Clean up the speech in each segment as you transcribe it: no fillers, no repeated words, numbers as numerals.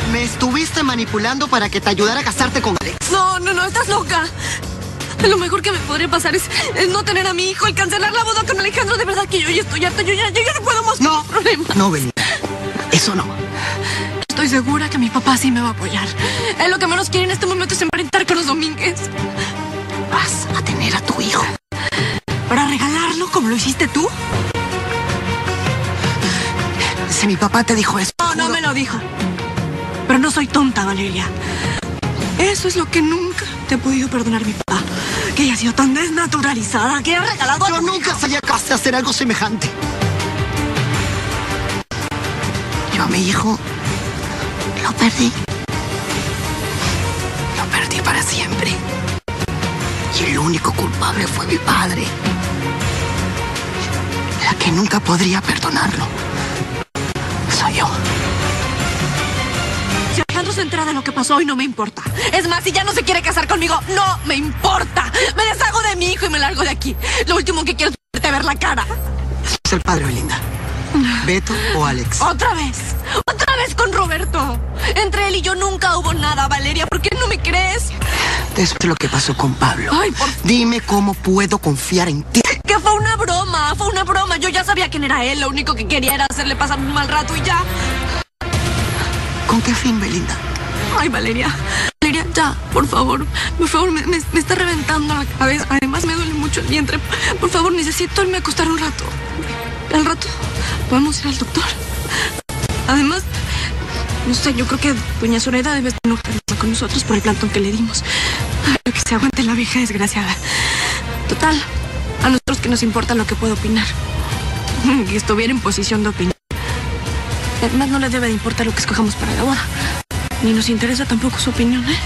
Me estuviste manipulando para que te ayudara a casarte con Alex. No, estás loca. Lo mejor que me podría pasar es no tener a mi hijo, el cancelar la boda con Alejandro. De verdad que yo ya estoy harta, yo ya no puedo más con los problemas. No, Belinda. Eso no. Estoy segura que mi papá sí me va a apoyar. Él lo que menos quiere en este momento es emparentar con los Domínguez. Vas a tener a tu hijo. ¿Para regalarlo como lo hiciste tú? Si mi papá te dijo eso... No me lo dijo. Pero no soy tonta, Valeria. Eso es lo que nunca te he podido perdonar mi papá. Que haya sido tan desnaturalizada, que haya regalado a Yo tu nunca hijo. sería capaz de hacer algo semejante. Yo a mi hijo lo perdí. Lo perdí para siempre. Y el único culpable fue mi padre. La que nunca podría perdonarlo soy yo. Si Alejandro se entera de lo que pasó hoy, no me importa. Es más, si ya no se quiere casar conmigo, no me importa. Me deshago de mi hijo y me largo de aquí. Lo último que quiero es verte ver la cara. Es el padre, Belinda. ¿Beto o Alex? Otra vez con Roberto. Entre él y yo nunca hubo nada, Valeria. ¿Por qué no me crees? Después de lo que pasó con Pablo. Ay, Dime cómo puedo confiar en ti. Que fue una broma. Yo ya sabía quién era él. Lo único que quería era hacerle pasar un mal rato y ya. ¿Con qué fin, Belinda? Ay, Valeria, ya, por favor, me está reventando la cabeza. Además, me duele mucho el vientre. Por favor, necesito irme a acostar un rato. Al rato podemos ir al doctor. Además, no sé, yo creo que doña Zoraida debe estar enojada con nosotros por el plantón que le dimos. Ay, que se aguante la vieja desgraciada. Total, a nosotros que nos importa lo que puede opinar. Que estuviera en posición de opinar. Además, no le debe de importar lo que escojamos para la boda. Ni nos interesa tampoco su opinión, ¿eh?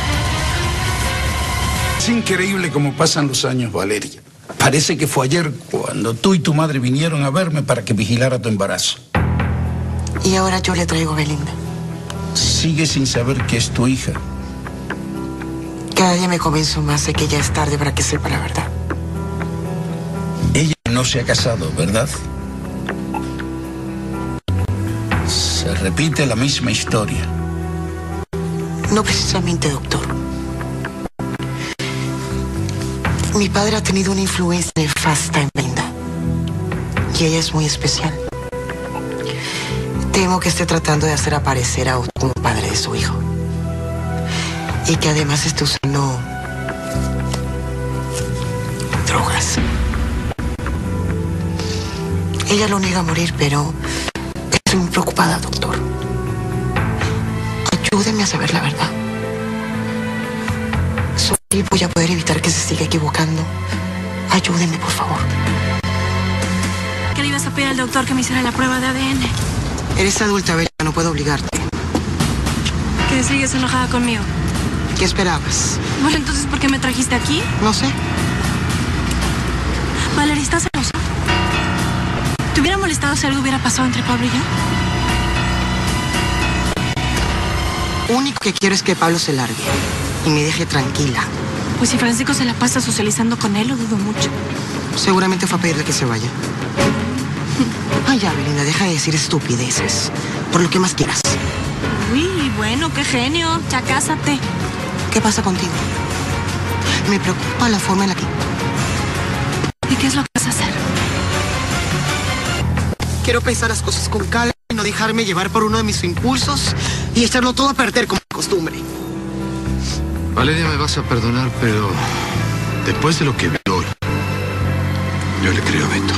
Es increíble cómo pasan los años, Valeria. Parece que fue ayer cuando tú y tu madre vinieron a verme para que vigilara tu embarazo. Y ahora yo le traigo a Belinda. Sigue sin saber que es tu hija. Cada día me convenzo más de que ya es tarde para que sepa la verdad. Ella no se ha casado, ¿verdad? Se repite la misma historia. No precisamente, doctor. Mi padre ha tenido una influencia nefasta en Belinda. Y ella es muy especial. Temo que esté tratando de hacer aparecer a otro como padre de su hijo. Y que además esté usando drogas. Ella lo niega a morir, pero estoy muy preocupada, doctor. Ayúdeme a saber la verdad. Solo voy a poder evitar que se siga equivocando. Ayúdeme, por favor. ¿Qué le ibas a pedir al doctor que me hiciera la prueba de ADN? Eres adulta, Bella, no puedo obligarte. Que sigues enojada conmigo. ¿Qué esperabas? Bueno, entonces, ¿por qué me trajiste aquí? No sé. Valeria, ¿estás celosa? ¿Te hubiera molestado si algo hubiera pasado entre Pablo y yo? Único que quiero es que Pablo se largue y me deje tranquila. Pues si Francisco se la pasa socializando con él, lo dudo mucho. Seguramente fue a pedirle que se vaya. Ay, ya, Belinda, deja de decir estupideces. Por lo que más quieras. Uy, bueno, qué genio. Ya cásate. ¿Qué pasa contigo? Me preocupa la forma en la que... ¿Y qué es lo que vas a hacer? Quiero pensar las cosas con calma y no dejarme llevar por uno de mis impulsos y echarlo todo a perder como de costumbre. Valeria, me vas a perdonar, pero después de lo que vi hoy, yo le creo a Beto.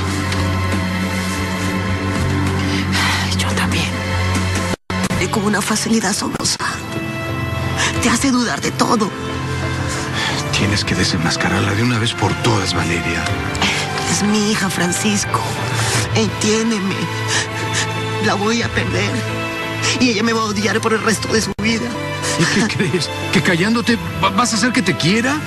Yo también. Es como una facilidad asombrosa. Te hace dudar de todo. Tienes que desenmascararla de una vez por todas, Valeria. Es mi hija, Francisco. Entiéndeme. La voy a perder. Y ella me va a odiar por el resto de su vida. ¿Y qué crees? ¿Que callándote vas a hacer que te quiera?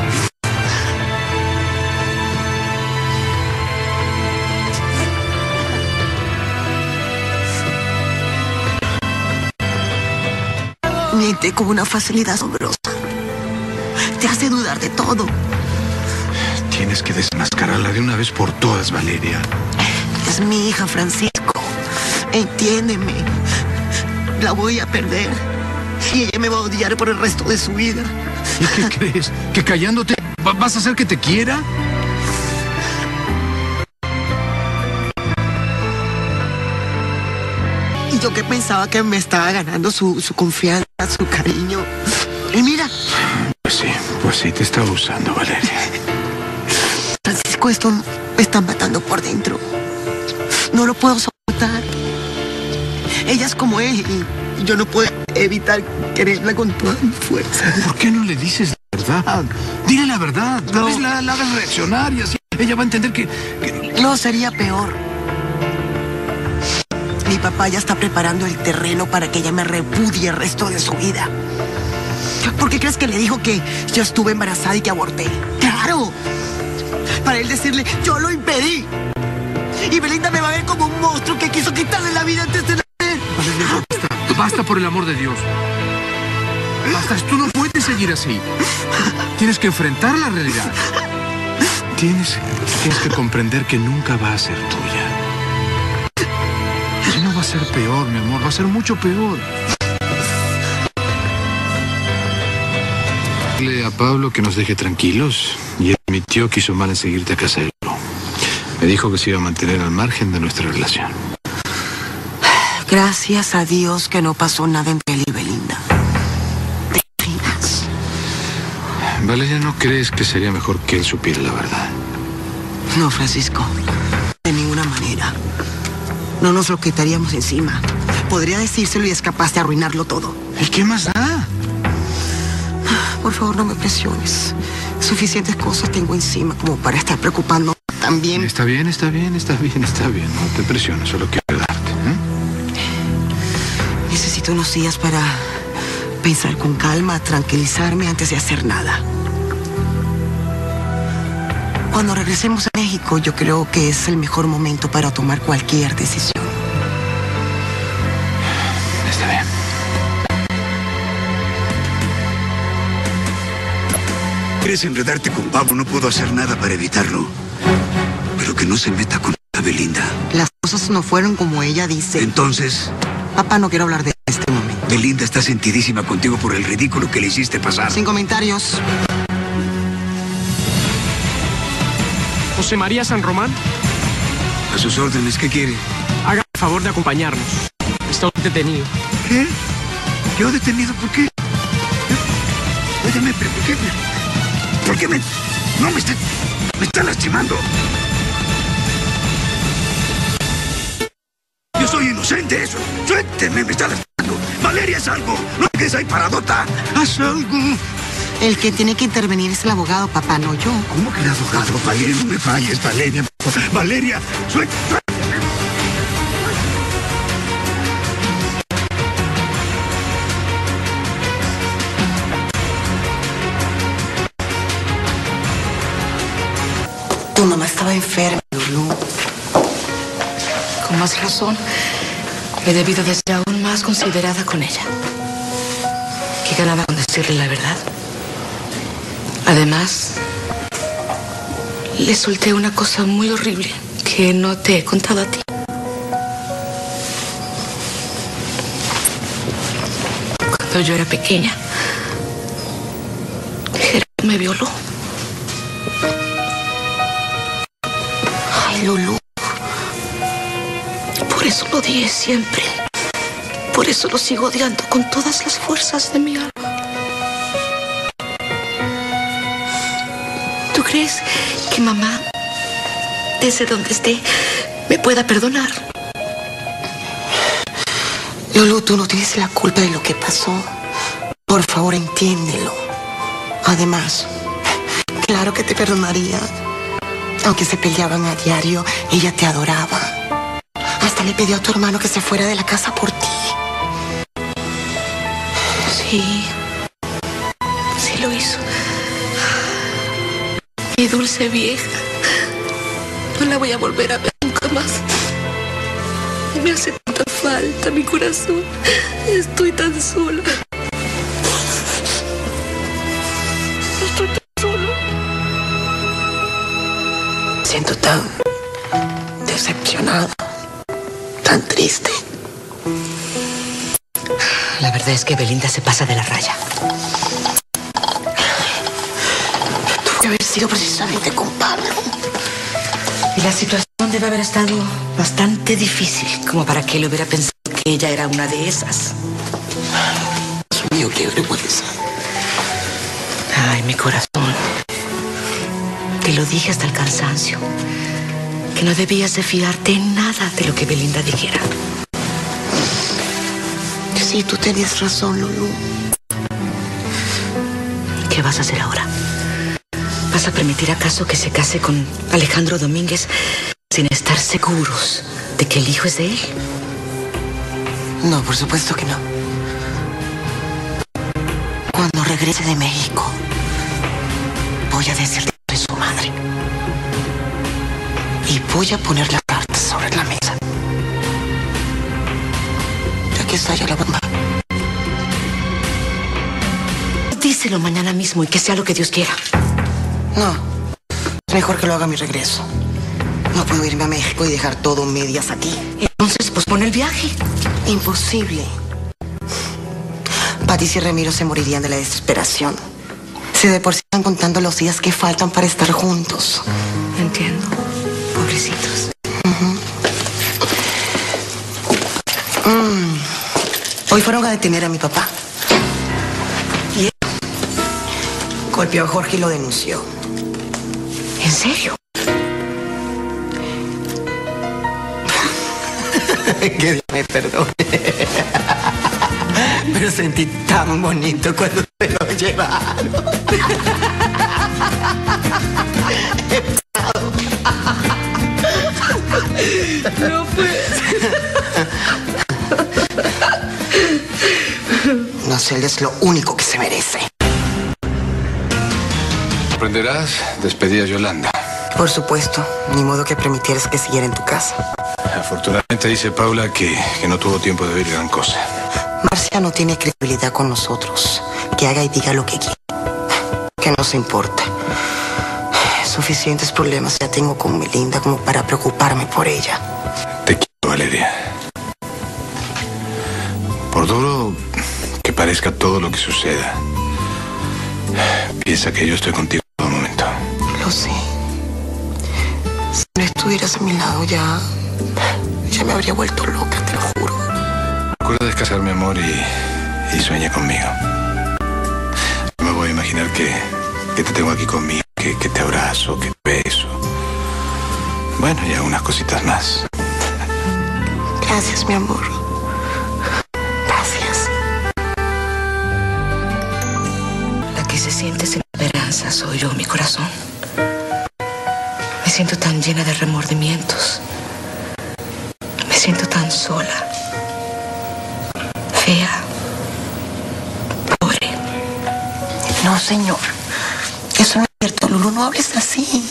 Miente con una facilidad asombrosa. Te hace dudar de todo. Tienes que desenmascararla de una vez por todas, Valeria. Es mi hija, Francisco. Entiéndeme. la voy a perder. Y ella me va a odiar por el resto de su vida. ¿Y qué crees? ¿Que callándote vas a hacer que te quiera? Y yo que pensaba que me estaba ganando su confianza, su cariño. Y mira. Pues sí, te estaba usando, Valeria. Francisco, esto me está matando por dentro. No lo puedo soportar. Ella es como él y yo no puedo evitar quererla con toda mi fuerza. ¿Por qué no le dices la verdad? Dile la verdad. Tal vez la hagas reaccionar y así ella va a entender que... No, sería peor. Mi papá ya está preparando el terreno para que ella me repudie el resto de su vida. ¿Por qué crees que le dijo que yo estuve embarazada y que aborté? ¡Claro! Para él decirle, yo lo impedí. Y Belinda me va a ver como un monstruo que quiso quitarle la vida antes de nacer. Valeria, basta por el amor de Dios. Basta, tú no puedes seguir así. Tienes que enfrentar la realidad. Tienes que comprender que nunca va a ser tuya. Y no va a ser peor, mi amor, va a ser mucho peor. Dile a Pablo que nos deje tranquilos. Y mi tío quiso mal en seguirte a casa de Lulu. Me dijo que se iba a mantener al margen de nuestra relación. Gracias a Dios que no pasó nada entre él y Belinda. ¿Te imaginas? Valeria, ¿no crees que sería mejor que él supiera la verdad? No, Francisco. De ninguna manera. No nos lo quitaríamos encima. Podría decírselo y es capaz de arruinarlo todo. ¿Y qué más da? Por favor, no me presiones. Suficientes cosas tengo encima como para estar preocupándome también. Está bien. No te presiones, solo quiero ayudarte. Necesito unos días para pensar con calma, tranquilizarme antes de hacer nada. Cuando regresemos a México, yo creo que es el mejor momento para tomar cualquier decisión. Está bien. ¿Quieres enredarte con Pablo? No puedo hacer nada para evitarlo. Pero que no se meta con la Belinda. Las cosas no fueron como ella dice. Entonces, Papá, no quiero hablar de este momento. Belinda está sentidísima contigo por el ridículo que le hiciste pasar. Sin comentarios. José María San Román, A sus órdenes, ¿qué quiere? haga el favor de acompañarnos. Está detenido. ¿Qué? ¿Yo detenido? ¿Por qué? Óyeme, pero ¿por qué? ¿Por qué me...? No, me está lastimando. Yo soy inocente, eso. Suélteme, me está lastimando. Valeria, haz algo. No te quedes ahí paradota. Haz algo. El que tiene que intervenir es el abogado, papá, no yo. ¿Cómo que el abogado? Valeria, no me falles, Valeria. Valeria, suéltame. Tu mamá estaba enferma, Lulú. Con más razón, he debido de ser aún más considerada con ella. ¿Qué ganaba con decirle la verdad? Además, le solté una cosa muy horrible que no te he contado a ti. Cuando yo era pequeña, Gerardo me violó. Ay, Lulú. Por eso lo odié siempre. Por eso lo sigo odiando con todas las fuerzas de mi alma. ¿Tú crees que mamá, desde donde esté, me pueda perdonar? Lulú, tú no tienes la culpa de lo que pasó. Por favor, entiéndelo. Además, claro que te perdonaría. Aunque se peleaban a diario, ella te adoraba. Hasta le pidió a tu hermano que se fuera de la casa por ti. Sí, sí lo hizo. Mi dulce vieja. No la voy a volver a ver nunca más. Me hace tanta falta mi corazón. Estoy tan sola. Estoy tan sola. Siento tan decepcionada, tan triste. La verdad es que Belinda se pasa de la raya. Tuvo que haber sido precisamente con Pablo. Y la situación debe haber estado bastante difícil como para que él hubiera pensado que ella era una de esas. Dios mío, qué vergüenza. Ay, mi corazón. Te lo dije hasta el cansancio. Que no debías de fiarte en nada de lo que Belinda dijera. Sí, tú tenías razón, Lulú. ¿Qué vas a hacer ahora? ¿Vas a permitir acaso que se case con Alejandro Domínguez sin estar seguros de que el hijo es de él? No, por supuesto que no. Cuando regrese de México, voy a decirle que soy su madre. Y voy a poner las cartas sobre la mesa. Ya que está ya la bomba. Díselo mañana mismo y que sea lo que Dios quiera. No, es mejor que lo haga a mi regreso. No puedo irme a México y dejar todo medias aquí. Entonces, pospone el viaje. Imposible. Patricia y Ramiro se morirían de la desesperación. Si de por sí están contando los días que faltan para estar juntos. Entiendo. Pobrecitos. Hoy fueron a detener a mi papá. Y él golpeó a Jorge y lo denunció. ¿En serio? Que Dios me perdone. Pero sentí tan bonito cuando se lo llevaron. No puede ser. No sé, él es lo único que se merece. Comprenderás, despedí a Yolanda. Por supuesto, ni modo que permitieras que siguiera en tu casa. Afortunadamente dice Paula que no tuvo tiempo de ver gran cosa. Marcia no tiene credibilidad con nosotros. Que haga y diga lo que quiera. Que no se importa. Suficientes problemas ya tengo con Belinda como para preocuparme por ella. Te quiero, Valeria. Por duro que parezca todo lo que suceda, piensa que yo estoy contigo en todo momento. Lo sé. Si no estuvieras a mi lado ya me habría vuelto loca, te lo juro. Procura descansar, mi amor, y sueña conmigo. No me voy a imaginar que te tengo aquí conmigo, que te abrazo, que te beso. Bueno, y algunas cositas más. Gracias, mi amor. Gracias. La que se siente sin esperanza soy yo, mi corazón. Me siento tan llena de remordimientos. Me siento tan sola. Fea. Pobre. No, señor. Eso no es cierto, Lulú, no hables así.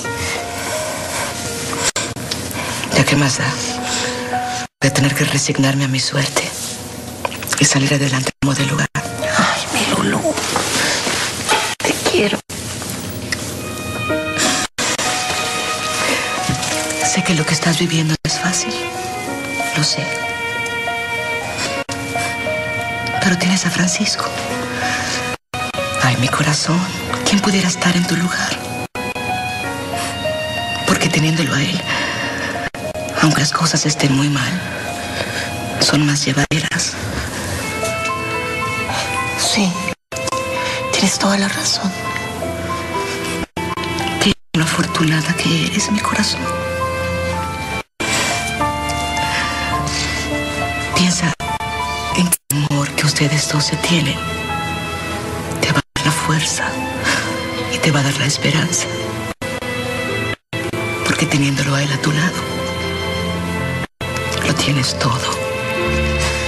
¿Ya qué más da? Voy a tener que resignarme a mi suerte y salir adelante como de lugar. Ay, mi Lulú. Te quiero. Sé que lo que estás viviendo no es fácil. Lo sé. Pero tienes a Francisco. Ay, mi corazón. ¿Quién pudiera estar en tu lugar? Porque teniéndolo a él, aunque las cosas estén muy mal, son más llevaderas. Sí, tienes toda la razón. Qué afortunada que eres, mi corazón. Piensa en que el amor que ustedes dos se tienen te va a dar la fuerza y te va a dar la esperanza. Porque teniéndolo a él a tu lado, lo tienes todo.